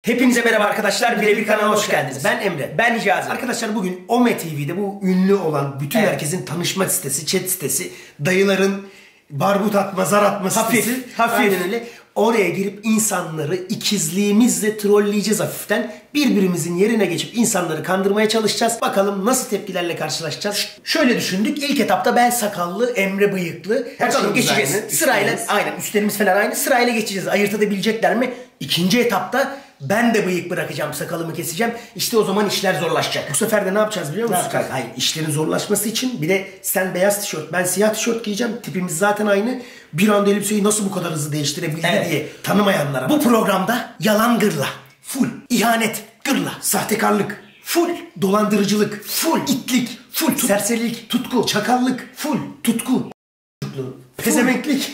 Hepinize merhaba arkadaşlar. Birebir kanalına hoş geldiniz. Ben Emre. Ben Hicazi. Arkadaşlar bugün Ome TV'de bu ünlü olan bütün herkesin tanışma sitesi, chat sitesi, dayıların barbut atma, zar atma sitesi. Hafif. Öyle. Oraya girip insanları ikizliğimizle trolleyeceğiz hafiften. Birbirimizin yerine geçip insanları kandırmaya çalışacağız. Bakalım nasıl tepkilerle karşılaşacağız. Şöyle düşündük. İlk etapta ben sakallı, Emre bıyıklı. Bakalım geçeceğiz. Aynı, sırayla aynen üstlerimiz falan aynı. Sırayla geçeceğiz. Ayırt edebilecekler mi? İkinci etapta ben de bıyık bırakacağım, sakalımı keseceğim. İşte o zaman işler zorlaşacak. Bu sefer de ne yapacağız biliyor musun? Hayır, işlerin zorlaşması için bir de sen beyaz tişört, ben siyah tişört giyeceğim. Tipimiz zaten aynı. Bir anda elbiseyi nasıl bu kadar hızlı değiştirebildi diye tanımayanlara. Bu programda yalan gırla, full. İhanet gırla, sahtekarlık, full. Dolandırıcılık, full. İtlik, full. Serserilik, tutku, çakallık, full. Tutku, pezevenklik.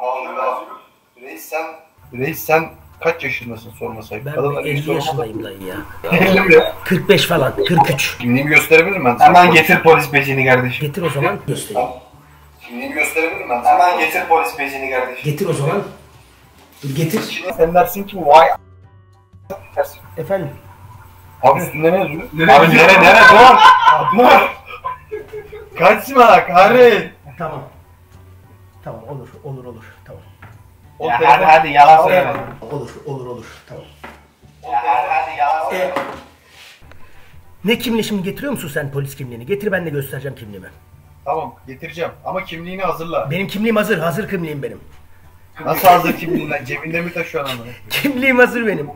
Reis sen kaç yaşındasın sormasaydı? Ben 50 yaşındayım dayı ya. 50 mi? 45 falan, 43. Kimliğimi gösterebilir miyim ben? Hemen getir polis becini kardeşim. Getir o zaman göstereyim. Kimliğimi gösterebilir miyim ben? Hemen getir polis becini kardeşim. Getir o zaman. Dur getir. Sen dersin ki vay dersin. Efendim? Abi üstünde ne yazıyor? Abi nere dur! Dur! Kaçma kahret! Tamam. Tamam olur tamam. Ya hadi yalan söyle. Olur tamam. Ya hadi yalan söyle. Ne kimliği şimdi getiriyor musun sen polis kimliğini? Getir ben de göstereceğim kimliğimi. Tamam getireceğim ama kimliğini hazırla. Benim kimliğim hazır kimliğim benim. Nasıl hazır kimliğin lan? Cebinde mi taşıyorsun onu? Kimliğim hazır benim.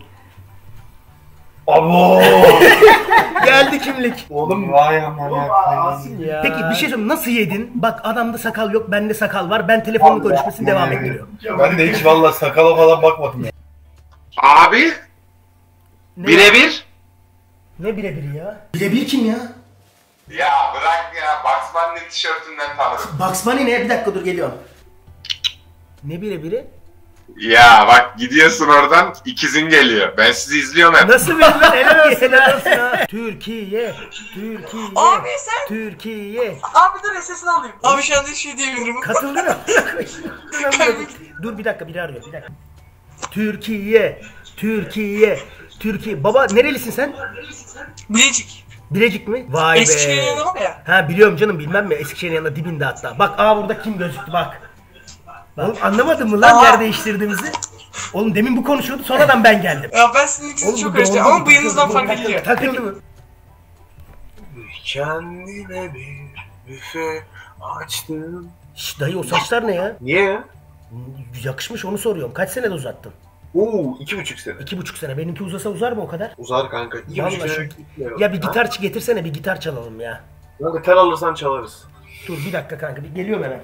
Abo! Geldi kimlik. Oğlum vay aman ya. Peki bir şey söyleyeyim, nasıl yedin? Bak adamda sakal yok, bende sakal var. Ben telefonla konuşmasını devam ettiriyorum. Ben de hiç valla sakala falan bakmadım ya. Abi birebir. Ne birebir ya? Birebir kim ya? Ya bırak ya, Bugs Bunny tişörtünden tanırım. Bugs Bunny ne? Bir dakika dur geliyorum. Ne birebiri? Ya bak gidiyorsun oradan, ikizin geliyor. Ben sizi izliyorum hep. Nasıl bir lan? Helal olsun ha. Türkiye. Abi sen. Türkiye. Abi dur sesini alayım. Abi şu anda hiç şey diyemiyorum. Katıldı mı? Dur bir dakika, biri arıyor. Bir dakika. Türkiye. Baba nerelisin sen? Bilecik. Bilecik mi? Vay be. Eskişehir'in yanı var ya. Ha biliyorum canım, bilmem mi? Eskişehir'in yanında dibinde hatta. Bak burada kim gözüktü bak. Oğlum anlamadın mı lan yer değiştirdiğimizi? Oğlum demin bu konuşuyordu, sonradan ben geldim. Ya ben sizin ikinizi çok karıştırıyorum ama bıyığınızdan fark ediliyor. Takıldı mı? Kendime bir büfe açtım. Şşş dayı, o saçlar ne ya? Niye ya? Yakışmış, onu soruyorum. Kaç senede uzattın? Oo 2,5 sene. 2,5 sene. Benimki uzasa uzar mı o kadar? Uzar kanka. 2,5 Vallahi sene. ya bir gitar getirsene, bir gitar çalalım ya. Kanka tel alırsan çalarız. Dur bir dakika kanka, bir geliyorum hemen.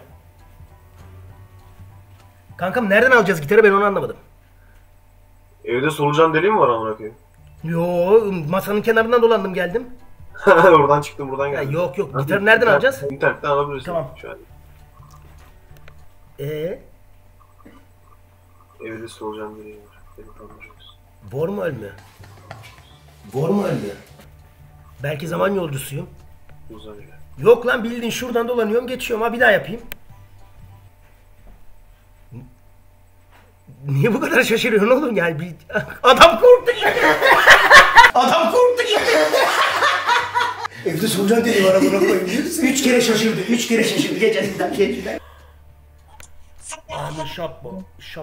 Kankam nereden alacağız gitarı, ben onu anlamadım. Evde solucan deliği mi var amına koyayım? Yo, masanın kenarından dolandım geldim. Oradan çıktım buradan Ya, geldim. yok gitarı nereden alacağız? İnternetten alabilirsin. Tamam. Şu an. Evde solucan deliği var. Beni tanıyorsunuz. Bor mu ölmüyor? Belki zaman yolcusuyum. Uzanıyor. Yok lan, bildiğin şuradan dolanıyorum geçiyorum, ha bir daha yapayım. Niye bu kadar şaşırıyorsun oğlum yani? Adam korktu ya. Adam korktu ya. Evde solucan deliği var amına koyayım. 3 kere şaşırdı. Geceden. Abi şapbo.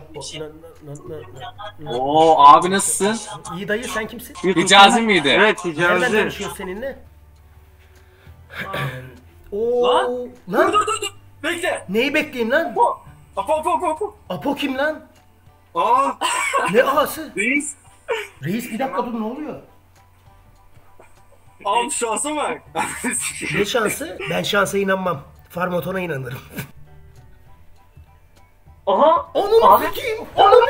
Oo abi nasılsın? İyi dayı, sen kimsin? Hicazi miydi? Evet Nereden Hicazi. tanışıyoruz seninle? Oo, lan. Dur. Bekle. Neyi bekleyeyim lan? Apo. Apo kim lan? Aa! Ne ahası? Reis. Reis bir dakika dur, ne oluyor? Abi şansa bak. Ne şansı? Ben şansa inanmam. Farmaton'a inanırım. Aha. Onun sikeyim. Onun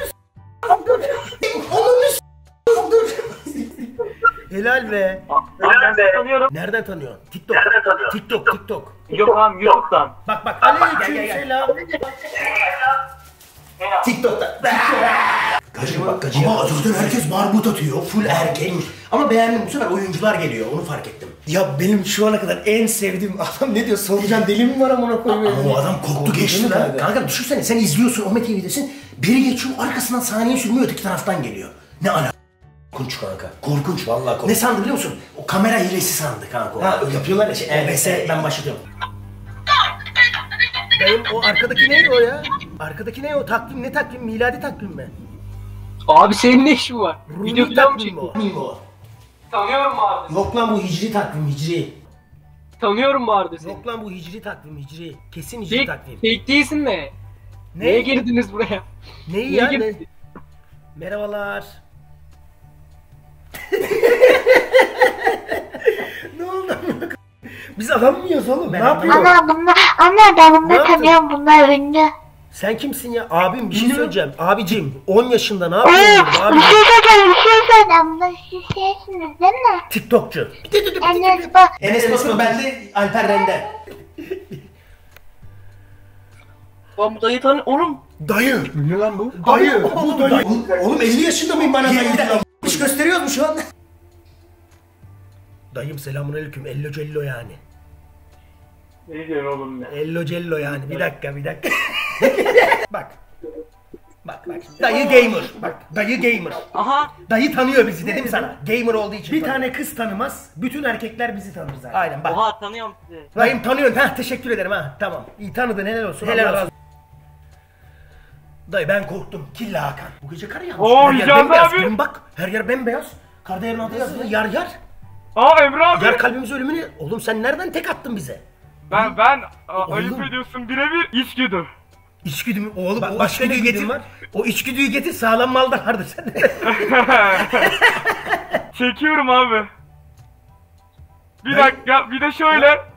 Helal be. Ben de tanıyorum. Nereden tanıyorsun? TikTok. Yok abi YouTube'dan. Bak. Aleykümselam. TikTok'ta. Gacıya bak gacıya. Ama zaten herkes barbut atıyor. Full erkek. Ama beğendim, bu sefer oyuncular geliyor. Onu fark ettim. Ya benim şu ana kadar en sevdiğim adam ne diyor? Solucan deli mi var amına koyayım? Ama o adam korktu geçti lan. Kanka düşünsene, sen izliyorsun, Ome TV'desin. Biri geçiyor, arkasından saniye sürmüyor, öteki taraftan geliyor. Ne ala? Korkunç kanka. Korkunç vallahi korkunç. Ne sandı biliyor musun? O kamera hilesi sandı kanka. Ha yapıyorlar ya OBS ben başlatıyorum. Dayım o arkadaki neydi o ya? Arkadaki ne o takvim ne takvim miladi takvim mi? Abi senin ne işin var? Video Rumi falan mı takvim mi o? çekiyorsun? Rumi o. Tanıyorum abi. Yok lan bu hicri takvim hicri. Tanıyorum vardı seni. Yok lan bu hicri takvim hicri. Kesin hicri takvim. Fake değilsin de. Neye girdiniz buraya? Neyi Niye ya? girdin? Merhabalar. Ne oldu? Biz adam mıyız oğlum? Ne yapıyorsun? Anne ben Ne bunları yaptın? tanıyorum, bunlar ünlü. Sen kimsin ya? Abim bir şey söyleyeceğim. Abicim 10 yaşında ne Bir yapıyorsun burada abi? şey söyleyeceğim, bunlar siz şeysiniz değil mi? TikTokçu. Enes bak. Enes Batur ben de Alper Rende. Ben bu dayı tanı... Oğlum. Dayı. Ne lan bu? Dayı. Bu dayı. Oğlum 50 yaşında mıyım bana dayı? Hiç gösteriyoruz mu şu an? Dayım selamünaleyküm. Ello cello yani. Ne diyorsun oğlum ya? Ello cello yani. Bir dakika. Bak. Bak. Dayı gamer. Bak dayı gamer. Aha. Dayı tanıyor bizi dedim sana. Gamer olduğu için. Bir tane kız tanımaz. Bütün erkekler bizi tanır zaten. Aynen bak. Oha tanıyorum sizi. Dayım tanıyorsun. Ha teşekkür ederim ha. Tamam. İyi tanıdın helal olsun. Helal olsun. Dayı ben korktum. Killa Hakan. Bu gece kar yağmış. Oo, Her yer Hicazi bembeyaz. abi. Gülüm bak. Her yer bembeyaz. Karda yerin adı yazılı. Yar. Aa Emre abi. Yar kalbimize ölümünü. Oğlum sen nereden tek attın bize? Ben ayıp ediyorsun birebir içgüdü. İçgüdü mü? Oğlum o içgüdüyü getir. Var. O içgüdüyü getir sağlam malda vardır sende. Çekiyorum abi. Bir dakika bir de şöyle.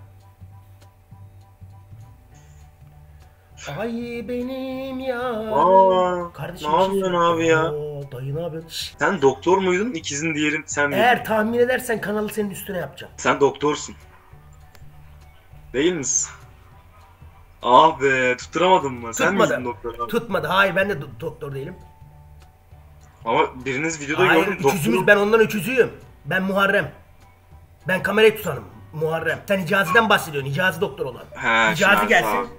Ay benim ya. Aa, Kardeşim ne yapıyorsun abi ya? Oo, dayı ne yapıyorsun? Şşt. Sen doktor muydun? İkizin diğerin sen miydin? Eğer tahmin edersen kanalı senin üstüne yapacağım. Sen doktorsun. Değil misin? Ah be tutturamadın mı? Sen Tutmadı. miydin doktor abi? Tutmadı. Hayır ben de doktor değilim. Ama biriniz videoda Hayır gördüm öküzümüz ben ondan öküzüyüm. Ben Muharrem. Ben kamerayı tutanım. Muharrem. Sen Hicazi'den bahsediyorsun. Hicazi doktor olan. He, Hicazi gelsin. abi.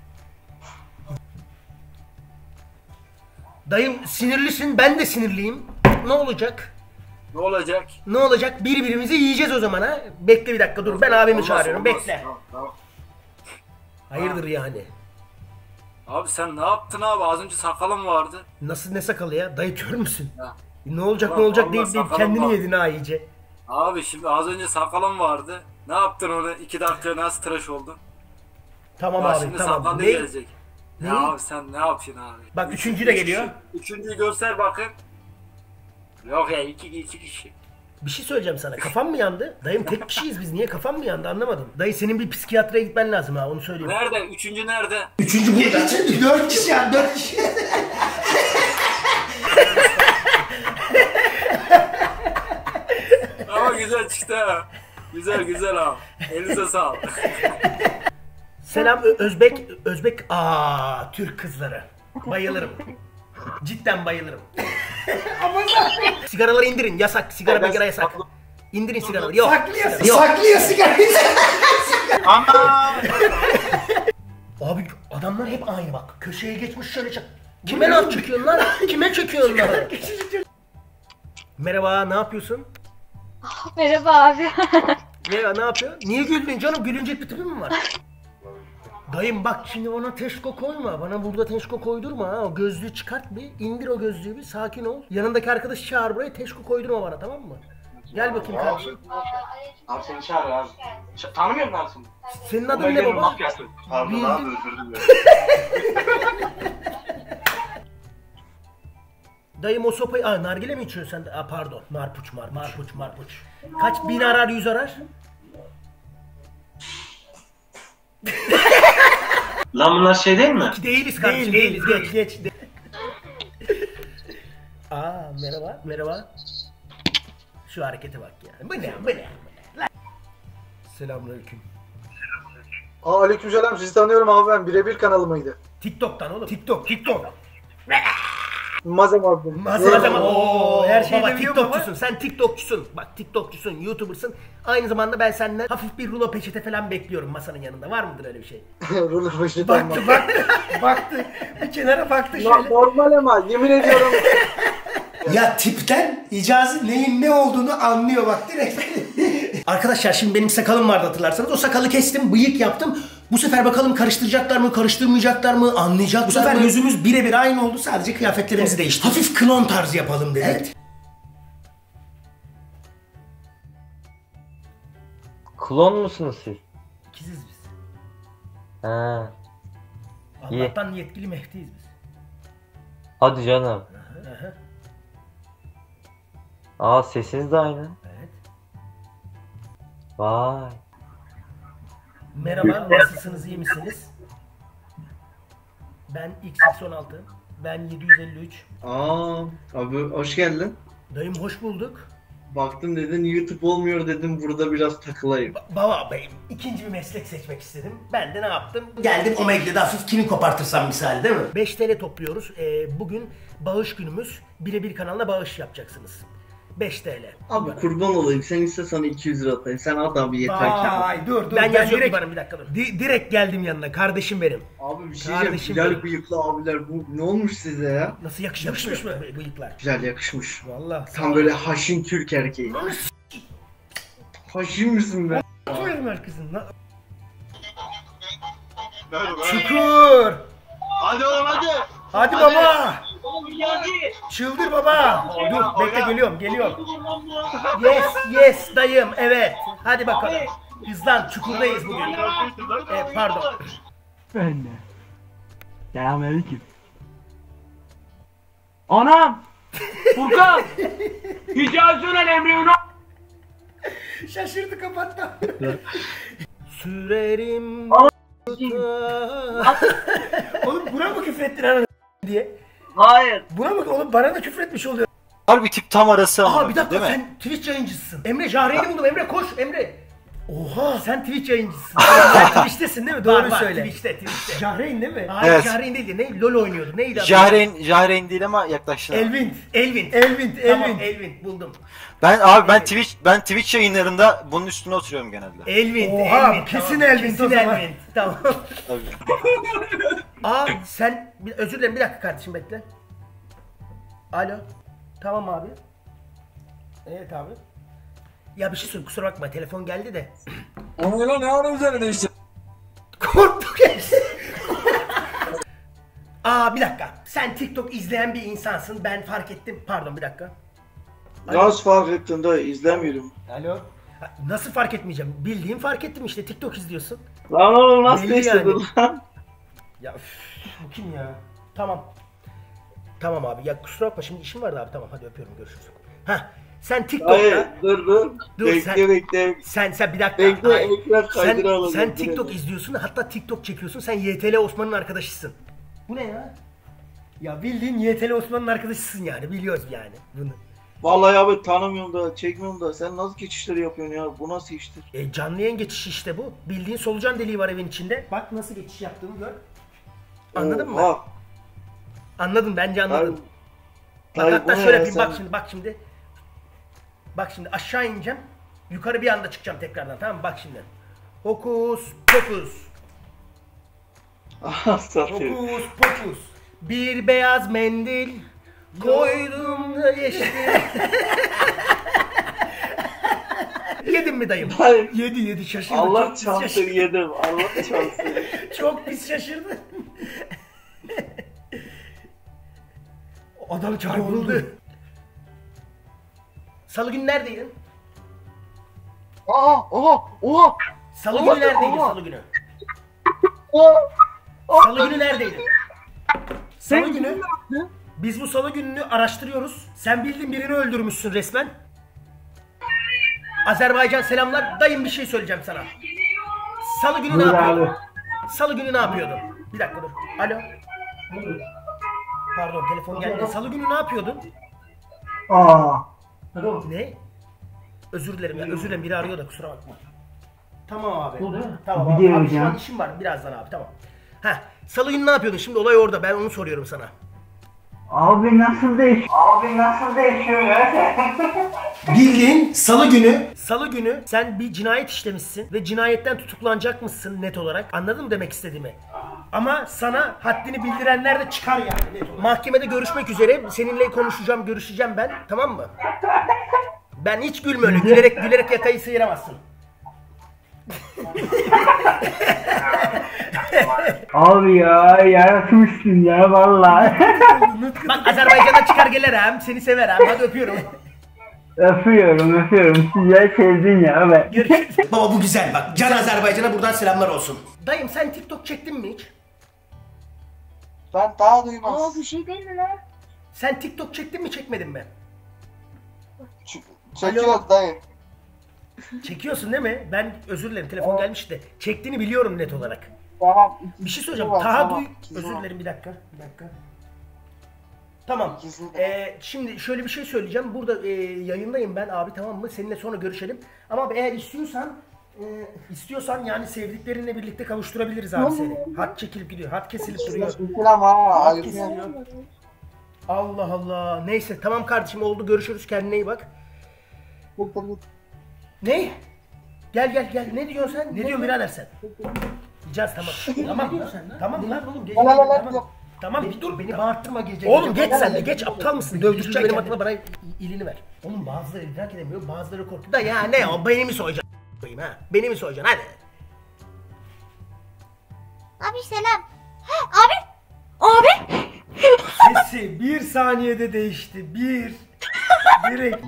Dayım sinirlisin ben de sinirliyim. Ne olacak? Ne olacak? Ne olacak? Birbirimizi yiyeceğiz o zaman ha. Bekle bir dakika dur ben abimi çağırıyorum. Bekle. Tamam. Hayırdır yani? Abi sen ne yaptın abi? Az önce sakalın vardı. Nasıl ne sakalı ya? Dayı kör müsün? Ha. Ne olacak Ulan ne olacak vallahi deyip sakalım kendini var. yedin ha iyice. Abi şimdi az önce sakalın vardı. Ne yaptın onu? 2 dakika nasıl tıraş oldun? Tamam Bak abi şimdi tamam. sakal da Ne? gelecek. Ne? Ya abi sen ne yapıyorsun abi? Bak üçüncü de geliyor. Üçüncüyü göster bakın. Yok ya iki kişi. Bir şey söyleyeceğim sana. Kafam mı yandı? Dayım tek kişiyiz biz. Niye kafam mı yandı anlamadım. Dayı senin bir psikiyatraya gitmen lazım ha onu söyleyeyim. Nerede? Üçüncü nerede? Üçüncü burada. Dört kişi ya 4 kişi. Ama güzel çıktı ha. Güzel abi. Elinize sağlık. Selam Özbek. Aa Türk kızları. Bayılırım. Cidden bayılırım. Sigaraları indirin. Yasak. Sigara yasak. İndirin sigaraları. Yok. Saklıyor sigarayı. Abi adamlar hep aynı bak. Köşeye geçmiş şöyle çak. Kime laf çekiyorsun lan? Kime çekiyorsun lan? Merhaba, ne yapıyorsun? Merhaba abi. Merhaba, ne yapıyorsun? Niye güldün canım? Gülünecek bir tipin mi var? Dayım bak şimdi ona teşko koyma. Bana burada teşko koydurma ha. O gözlüğü çıkart bir. İndir o gözlüğü bir. Sakin ol. Yanındaki arkadaşı çağır buraya. Teşko koydurma bana tamam mı? Gel bakayım kardeşim. Abi seni çağırıyor abi. Tanımıyor musun abi? Senin adın ne baba? Pardon abi özür dilerim. Dayım o sopayı... Aa nargile mi içiyorsun sen de? Aa pardon. Marpuç. Kaç bin arar 100 arar? Lan bunlar şey değil mi? Değiliz kardeşim. Değiliz. Geç. Aa merhaba. Şu harekete bak ya. Bu ne? Selamünaleyküm. Aleykümselam sizi tanıyorum abi ben birebir kanalı mıydı? TikTok'tan oğlum. TikTok. Mazem abi. Malzeme. Oo, her şeyde baba, TikTokçusun. Sen TikTokçusun. Bak TikTokçusun, YouTuber'sın. Aynı zamanda ben senden hafif bir rulo peçete falan bekliyorum masanın yanında. Var mıdır öyle bir şey? Rulo peçete Baktı. Bir kenara baktı şöyle. Normal ama yemin ediyorum. Ya tipten Hicazi neyin ne olduğunu anlıyor bak direkt. Arkadaşlar şimdi benim sakalım vardı hatırlarsanız. O sakalı kestim, bıyık yaptım. Bu sefer bakalım karıştıracaklar mı, karıştırmayacaklar mı, anlayacaklar. Bu sefer yüzümüz birebir aynı oldu. Sadece kıyafetlerimizi değiştirdik. Hafif klon tarzı yapalım dedik. Evet. Klon musunuz siz? İkiziz biz. Ha. Allah'tan yetkili Mehdi'yiz biz. Hadi canım. Aa sesiniz de aynı. Evet. Vay. Merhaba, nasılsınız, iyi misiniz? Ben XX16, ben 753. Abi hoş geldin. Dayım hoş bulduk. Baktım dedin YouTube olmuyor dedim burada biraz takılayım. Baba beyim, ikinci bir meslek seçmek istedim. Ben de ne yaptım? Geldim Omegle'de hafif kimi kopartırsam misal değil mi? 5 TL topluyoruz. Bugün bağış günümüz. Birebir kanalına bağış yapacaksınız. 5 TL. Abi kurban olayım sen iste sana 200 lira atayım. Sen at abi yeter ki. Ay dur ben yazıyorum bana bir dakika dur. Direkt geldim yanına kardeşim benim. Abi bir şey diyeceğim. Güzel bıyıklı abiler bu ne olmuş size ya? Nasıl yakışmış mı bıyıklar? Güzel yakışmış. Vallahi. Tam böyle haşin Türk erkeği. Haşin misin be? Koyarım herkesin lan. Çukur. Hadi oğlum hadi. Hadi baba. Çıldır baba. Dur bekle geliyorum. Yes dayım evet. Hadi bakalım. Hızlan çukurdayız bugün. Pardon. Ben de. Selamünaleyküm. Anam! Furkan! Hicazi'nin emrini Şaşırdı kapattı. Sürerim. Oğlum buna mı küfrettin ana diye? Hayır. Buna mı oğlum bana da küfretmiş oluyor. Harbi tip tam arası ama. Bir dakika değil mi? sen Twitch yayıncısın. Emre Jahreyn'i buldum. Emre koş Emre. Oha sen Twitch yayıncısın. Sen Twitch'tesin değil mi? Doğru söyle. Twitch'te. Jahreyn değil mi? Hayır evet. Jahreyn değildi. Ne? LoL oynuyordu. Neydi adı? Jahreyn değil ama yaklaştın. Elvin. Tamam Elvin buldum. Ben Twitch yayınlarında bunun üstüne oturuyorum genelde. Elvin. Kesin Elvin. Tamam. Sen özür dilerim bir dakika kardeşim bekle. Alo. Tamam abi. Evet abi. Ya bir şey söyle kusura bakma telefon geldi de. Onu lan ne ara üzerine işte. Korktuk hepsi. Bir dakika. Sen TikTok izleyen bir insansın. Ben fark ettim. Pardon bir dakika. Nasıl fark ettin dayı? İzlemiyorum. Alo. Nasıl fark etmeyeceğim? Bildiğim fark ettim işte. TikTok izliyorsun. Lan oğlum nasıl istedin yani. lan? Ya bu kim ya? Tamam. Tamam abi. Ya kusura bakma şimdi işim vardı abi. Tamam hadi öpüyorum görüşürüz. Sen TikTok'ta... Hayır dur. Bekle. Sen bir dakika. Bekle sen TikTok izliyorsun hatta TikTok çekiyorsun. Sen YTL Osman'ın arkadaşısın. Bu ne ya? Ya bildiğin YTL Osman'ın arkadaşısın yani. Biliyoruz yani bunu. Vallahi abi tanımıyorum da çekmiyorum da sen nasıl geçişleri yapıyorsun ya? Bu nasıl iştir? Canlı yayın geçişi işte bu. Bildiğin solucan deliği var evin içinde. Bak nasıl geçiş yaptığımı gör. Anladın mı? Anladın bence anladın. Bak hatta şöyle bir bak şimdi. Bak şimdi aşağı ineceğim. Yukarı bir anda çıkacağım tekrardan tamam mı? Bak şimdi. Hokus pokus. Hokus pokus. Bir beyaz mendil koydum da geçti. Yedin mi dayım? Hayır. Yedi şaşırdı. Allah çarpsın yedim. Allah çarpsın. Çok pis şaşırdı. Adam çarpıldı. Salı günü neredeydin? Oha. Salı günü neredeydin salı günü? Salı günü neredeydin? Salı günü. Biz bu salı gününü araştırıyoruz. Sen bildiğin birini öldürmüşsün resmen. Azerbaycan selamlar. Dayım bir şey söyleyeceğim sana. Salı günü ne yapıyordun? Salı günü ne yapıyordun? Bir dakika dur. Alo. Pardon telefon geldi. Salı günü ne yapıyordun? Ne? Özür dilerim biri arıyor da kusura bakma. Tamam abi. Tamam abi şu an işim var birazdan abi tamam. Salı günü ne yapıyordun? Şimdi olay orada ben onu soruyorum sana. Abi nasıl değişiyor ya? Bildiğin salı günü sen bir cinayet işlemişsin ve cinayetten tutuklanacak mısın net olarak? Anladın mı demek istediğimi? Ama sana haddini bildirenler de çıkar yani. Mahkemede görüşmek üzere. Seninle konuşacağım, görüşeceğim ben. Tamam mı? Ben hiç gülme öyle. Gülerek yakayı sıyıramazsın. Abi ya yaratmışsın ya vallahi. Bak Azerbaycan'a çıkar gelirim. Seni severim. Hadi öpüyorum. Öpüyorum. Size sevdin ya be. Görüşürüz. Baba bu güzel bak. Can Azerbaycan'a buradan selamlar olsun. Dayım sen TikTok çektin mi hiç? Ben daha duymaz. Aa bu şey değil mi lan? Sen TikTok çektin mi çekmedin mi? Çekiyoruz dayı. Çekiyorsun değil mi? Ben özür dilerim telefon gelmişti. Çektiğini biliyorum net olarak. Tamam. Bir şey söyleyeceğim. Var, Taha tamam. özür dilerim bir dakika. Tamam. Şimdi şöyle bir şey söyleyeceğim. Burada yayındayım ben abi, tamam mı? Seninle sonra görüşelim. Ama eğer istiyorsan yani sevdiklerinle birlikte kavuşturabiliriz abi seni. Hat çekilip gidiyor. Hat kesilip duruyor. Hat kesiliyor. Allah Allah. Neyse tamam kardeşim, oldu, görüşürüz, kendine iyi bak. Ne? Gel. Ne diyorsun sen? Ne diyorsun birader sen? Gideceğiz tamam. Tamam lan oğlum. Tamam bir dur, beni bağırtırma gece. Oğlum geç sen de, geç, aptal mısın? Dövdürtecek benim adıma, bana ilini ver. Oğlum bazıları idrak edemiyor, bazıları korkuyor. Da ya ne o, beni mi soyacaksın ha? Beni mi soyacaksın hadi. Abi selam. Abi. Sesi bir saniyede değişti. Direkt.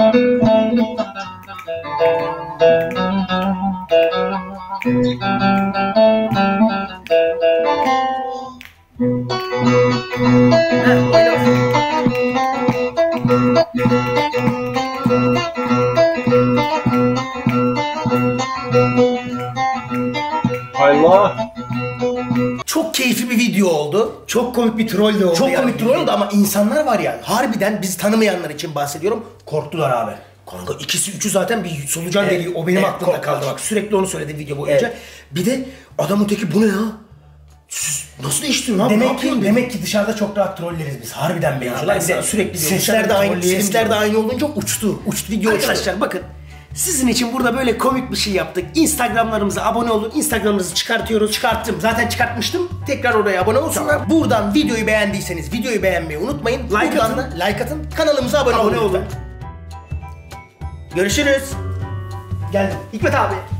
Allah. Çok keyifli bir video oldu. Çok komik bir troll de oldu. Çok komik troll oldu ama insanlar var ya, harbiden bizi tanımayanlar için bahsediyorum, korktular abi. Kanka ikisi üçü zaten bir solucan deliği, o benim aklımda kaldı bak, sürekli onu söyledi video boyunca. Bir de adamın teki bu ne ya? Nasıl değiştin lan? Demek ki dışarıda çok rahat trolleriz biz. Harbiden benziyorlar. Bir de sürekli sesler de aynı olunca uçtu video. Arkadaşlar bakın, sizin için burada böyle komik bir şey yaptık. Instagramlarımıza abone olun. Instagramımızı çıkartıyoruz. Çıkarttım. Zaten çıkartmıştım. Tekrar oraya abone olsunlar. Buradan videoyu beğendiyseniz videoyu beğenmeyi unutmayın. Like atın. Kanalımıza abone olun. Görüşürüz. Geldim. Hikmet abi.